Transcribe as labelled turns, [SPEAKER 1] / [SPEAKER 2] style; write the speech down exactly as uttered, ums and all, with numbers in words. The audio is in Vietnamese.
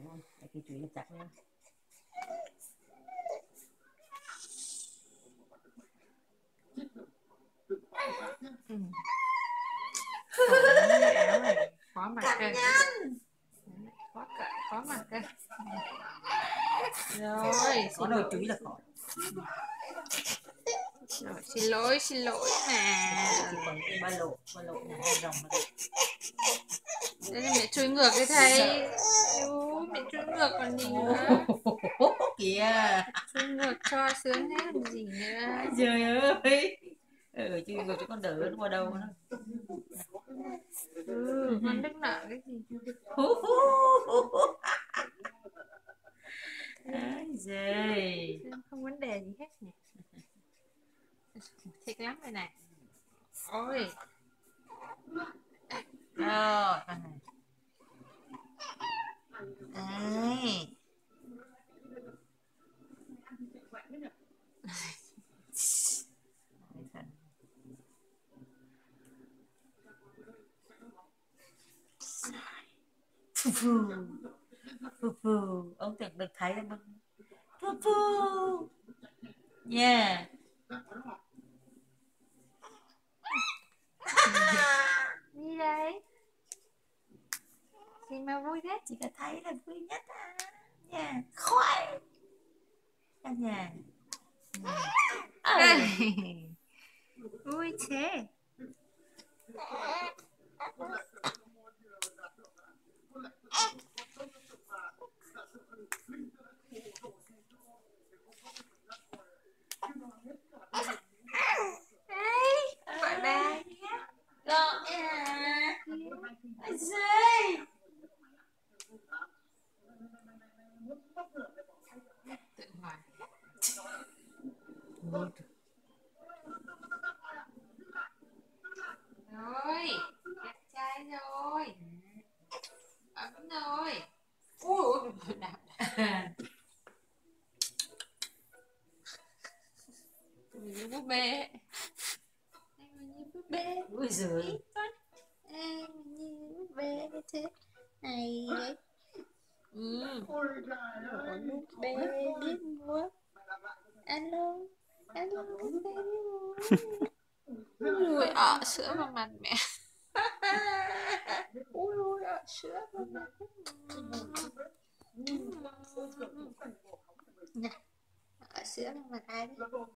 [SPEAKER 1] Để cái chuối là chắc nha.
[SPEAKER 2] Ừ. Khỏi cái áo này khó mặc cơ, khó cỡ, khó mặc cơ. Rồi
[SPEAKER 1] Có
[SPEAKER 2] xin
[SPEAKER 1] nồi
[SPEAKER 2] lỗi.
[SPEAKER 1] chuối là khó.
[SPEAKER 2] Rồi, xin lỗi xin lỗi mà.
[SPEAKER 1] Chỉ còn cái ba lỗ ba lỗ này hai rồng này.
[SPEAKER 2] Đây là mẹ chui ngược cái thầy. Ui, mẹ chui ngược còn gì nữa.
[SPEAKER 1] Kìa.
[SPEAKER 2] Chui ngược cho sướng hết làm gì nữa.
[SPEAKER 1] Trời ơi. Ừ, chui ngược cho con đỡ nó qua đâu nó.
[SPEAKER 2] Ừ, con đức nợ cái gì.
[SPEAKER 1] Ái giời.
[SPEAKER 2] Không vấn đề gì hết nhỉ. Thích lắm đây này. Ôi.
[SPEAKER 1] Rồi, con này. Đấy. Phù phù. Phù phù. Ông tưởng được thấy là bưng. Phù phù. Yeah.
[SPEAKER 2] Gì đấy? Gì mà vui thế?
[SPEAKER 1] Chị có thấy là vui nhất à? Nha. Khoai. Cả nhà.
[SPEAKER 2] À. Vui thế. Đấy, gọi ba nhé.
[SPEAKER 1] Gọi à. Ôi giời.
[SPEAKER 2] Tự hỏi. Rồi, đẹp trai rồi. Ấm rồi. Ui, đạp đạp. Như búp bê. Anh mà như búp bê.
[SPEAKER 1] Ôi giời.
[SPEAKER 2] Anh như búp bê thế này đấy. Ừ. Búp bê biết múa. Alo, alo búp bê biết múa. Ui, ọ sữa vào mặt mẹ. Ui, ui, ọ sữa vào mặt. Nè, ọ sữa vào mặt ai đấy.